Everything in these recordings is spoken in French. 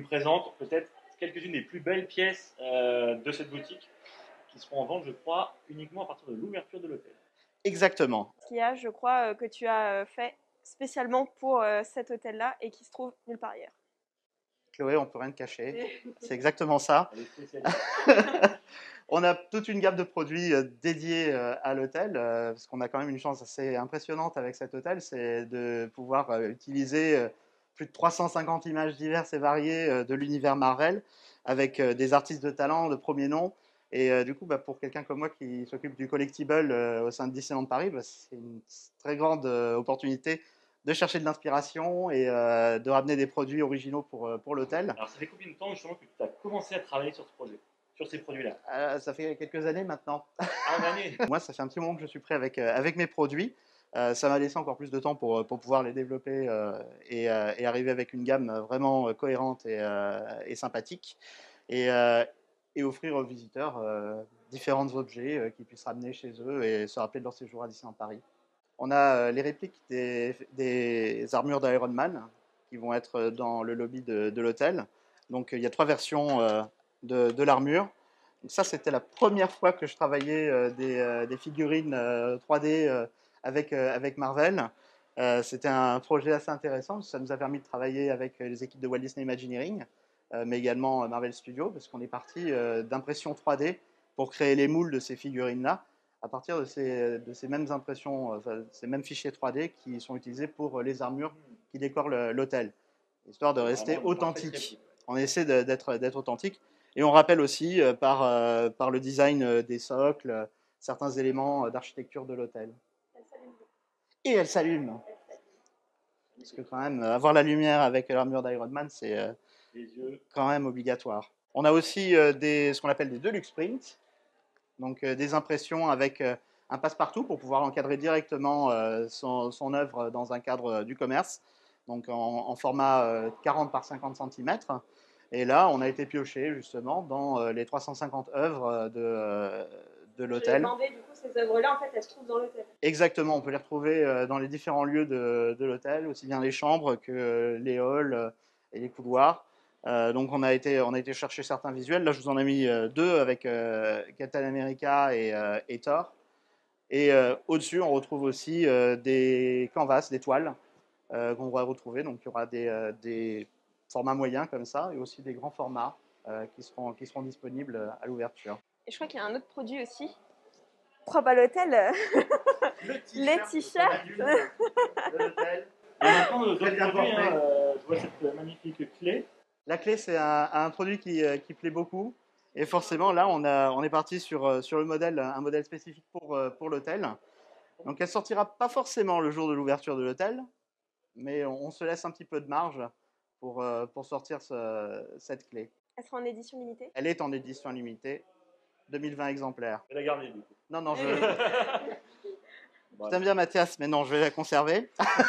nous présentes peut-être quelques-unes des plus belles pièces de cette boutique qui seront en vente, je crois, uniquement à partir de l'ouverture de l'hôtel. Exactement. Ce qu'il y a, je crois, que tu as fait spécialement pour cet hôtel-là et qui se trouve nulle part ailleurs. Chloé, on peut rien te cacher. C'est exactement ça. Elle est spécialiste. On a toute une gamme de produits dédiés à l'hôtel, parce qu'on a quand même une chance assez impressionnante avec cet hôtel, c'est de pouvoir utiliser plus de 350 images diverses et variées de l'univers Marvel, avec des artistes de talent, de premier nom. Et du coup, pour quelqu'un comme moi qui s'occupe du collectible au sein de Disneyland Paris, c'est une très grande opportunité de chercher de l'inspiration et de ramener des produits originaux pour l'hôtel. Alors, ça fait combien de temps justement que tu as commencé à travailler sur ce projet, sur ces produits-là? Ça fait quelques années maintenant. Ah, une année. Moi, ça fait un petit moment que je suis prêt avec mes produits. Ça m'a laissé encore plus de temps pour pouvoir les développer et arriver avec une gamme vraiment cohérente et sympathique. Et offrir aux visiteurs différents objets qu'ils puissent ramener chez eux et se rappeler de leur séjour à Disneyland Paris. On a les répliques des armures d'Iron Man qui vont être dans le lobby de l'hôtel. Donc il y a 3 versions de l'armure. Donc ça, c'était la première fois que je travaillais des figurines 3D avec Marvel. C'était un projet assez intéressant. Ça nous a permis de travailler avec les équipes de Walt Disney Imagineering, mais également Marvel Studios, parce qu'on est parti d'impression 3D pour créer les moules de ces figurines-là, à partir de ces mêmes impressions, ces mêmes fichiers 3D qui sont utilisés pour les armures qui décorent l'hôtel, histoire de rester authentique. On essaie d'être authentique. Et on rappelle aussi par le design des socles, certains éléments d'architecture de l'hôtel. Et elle s'allume. Parce que quand même, avoir la lumière avec l'armure d'Iron Man, c'est quand même obligatoire. On a aussi ce qu'on appelle des deluxe prints, donc des impressions avec un passe-partout pour pouvoir encadrer directement son œuvre dans un cadre du commerce, donc en format 40 par 50 cm. Et là, on a été pioché justement dans les 350 œuvres de l'hôtel. Je demandais, du coup, ces œuvres-là, en fait, elles se trouvent dans l'hôtel. Exactement, on peut les retrouver dans les différents lieux de l'hôtel, aussi bien les chambres que les halls et les couloirs. Donc on a été chercher certains visuels. Là, je vous en ai mis 2 avec Captain America et Thor. Et au-dessus, on retrouve aussi des canvas, des toiles qu'on va retrouver. Donc il y aura des formats moyens comme ça et aussi des grands formats qui seront disponibles à l'ouverture. Et je crois qu'il y a un autre produit aussi, propre à l'hôtel, les t-shirts. De l'hôtel. Il y a plein d'autres Très bien produits, porté. je vois cette magnifique clé. La clé, c'est un produit qui plaît beaucoup. Et forcément, là, on est parti sur le modèle, un modèle spécifique pour l'hôtel. Donc, elle sortira pas forcément le jour de l'ouverture de l'hôtel, mais on se laisse un petit peu de marge pour sortir cette clé. Elle sera en édition limitée. Elle est en édition limitée, 2020 exemplaires. Je vais la garder du coup. Non, je t'aime bien Mathias, mais non, je vais la conserver.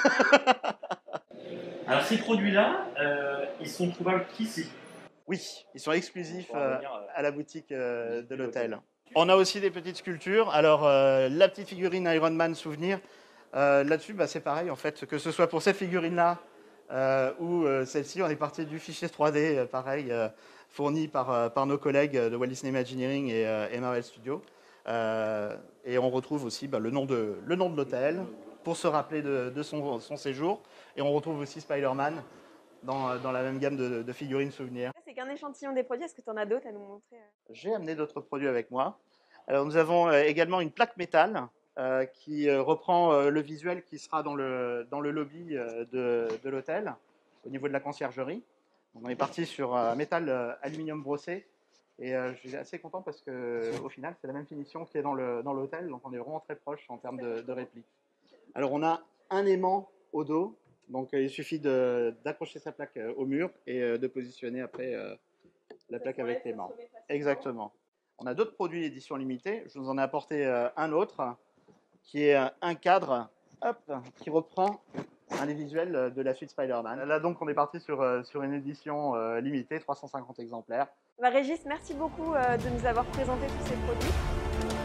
Alors ces produits-là, ils sont trouvables qu'ici. Oui, ils sont exclusifs On va venir, à la boutique de l'hôtel. On a aussi des petites sculptures. Alors, la petite figurine Iron Man souvenir, là-dessus, c'est pareil, en fait, que ce soit pour cette figurine-là ou celle-ci, on est parti du fichier 3D, pareil, fourni par nos collègues de Walt Disney Imagineering et Marvel Studios. Et on retrouve aussi le nom de l'hôtel pour se rappeler de son séjour. Et on retrouve aussi Spider-Man dans la même gamme de figurines souvenirs. C'est qu'un échantillon des produits. Est-ce que tu en as d'autres à nous montrer? J'ai amené d'autres produits avec moi. Alors, nous avons également une plaque métal qui reprend le visuel qui sera dans le lobby de l'hôtel, au niveau de la conciergerie. Donc, on est parti sur un métal aluminium brossé. Et je suis assez content parce qu'au final, c'est la même finition qui est dans l'hôtel. Donc, on est vraiment très proche en termes de réplique. Alors, on a un aimant au dos. Donc, il suffit d'accrocher sa plaque au mur et de positionner après la plaque avec l'aimant. Exactement. On a d'autres produits édition limitée. Je vous en ai apporté un autre qui est un cadre qui reprend un des visuels de la suite Spider-Man. Là, donc, on est parti sur une édition limitée, 350 exemplaires. Régis, merci beaucoup de nous avoir présenté tous ces produits.